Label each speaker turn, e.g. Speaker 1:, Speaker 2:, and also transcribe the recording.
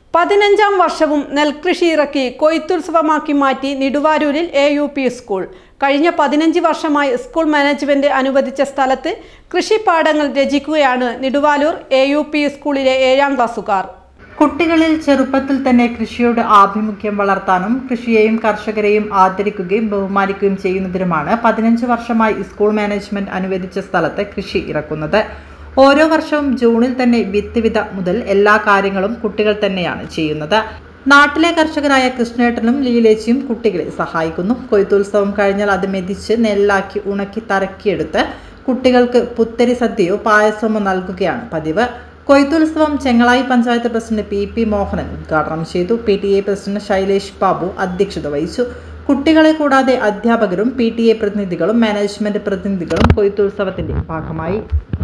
Speaker 1: 15ാം വർഷവും നെൽകൃഷി ഇറക്കി കൊയ്ത്തുത്സവമാക്കി മാറ്റി നിടുവാരൂരിൽ AUP സ്കൂൾ. കഴിഞ്ഞ 15 വർഷമായി സ്കൂൾ മാനേജ്മെന്റ് അനുവദിച്ച സ്ഥലത്ത് കൃഷിപ്പാടങ്ങൾ രചിക്കുകയാണ് നിടുവാലൂർ AUP സ്കൂളിലെ 7ാം ക്ലാസ്സുകാർ.
Speaker 2: കുട്ടികളിൽ ചെറുപ്പത്തിൽ തന്നെ കൃഷിയോട് ആഭിമുഖ്യം വളർത്താനും കൃഷിയെയും കർഷകരെയും ആദരിക്കുകയും ബഹുമാനിക്കുകയും ചെയ്യുന്നതിനുമാണ് 15 വർഷമായി സ്കൂൾ മാനേജ്മെന്റ് അനുവദിച്ച സ്ഥലത്ത് കൃഷി ഇറക്കുന്നത്. ഓരോ വർഷവും ജൂണിൽ തന്നെ വിത്ത് വിത മുതൽ എല്ലാ കാര്യങ്ങളും കുട്ടികൾ തന്നെയാണ് ചെയ്യുന്നത്. നാട്ടിലെ കർഷകരായ കൃഷ്ണേട്ടനും ലീലേച്ചിയും കുട്ടികളെ സഹായിക്കുന്നു. കൊയ്ത്തുത്സവം കഴിഞ്ഞാൽ അത് മെതിച്ച് നെല്ലാക്കി ഉണക്കി തറക്കിയെടുത്ത് കുട്ടികൾക്ക് പുത്തരി സദ്യയോ പായസമോ നൽകുകയാണ് പതിവ്. കൊയ്ത്തുത്സവം ചെങ്ങളായി പഞ്ചായത്ത് പ്രസിഡന്റ് PP മോഹനൻ ഉദ്ഘാടനം ചെയ്തു. PTA പ്രസിഡന്റ് ശൈലേഷ് ബാബു അധ്യക്ഷത വഹിച്ചു. കുട്ടികളെ കൂടാതെ അധ്യാപകരും PTA പ്രതിനിധികളും മാനേജ്മെന്റ് പ്രതിനിധികളും കൊയ്ത്തുത്സവത്തിന്റെ ഭാഗമായി.